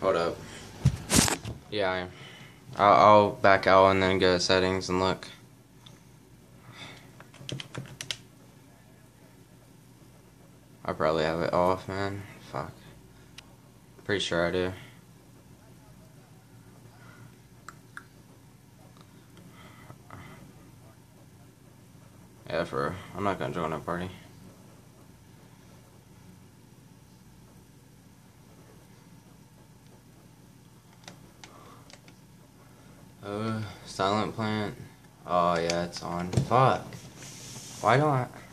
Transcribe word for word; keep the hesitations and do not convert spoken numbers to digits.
Hold up. Yeah, I am. I'll, I'll back out and then go to settings and look. I probably have it off, man. Fuck. Pretty sure I do. Yeah, for I'm not gonna join that party. Uh, silent plant. Oh yeah, it's on. Fuck. Why don't I?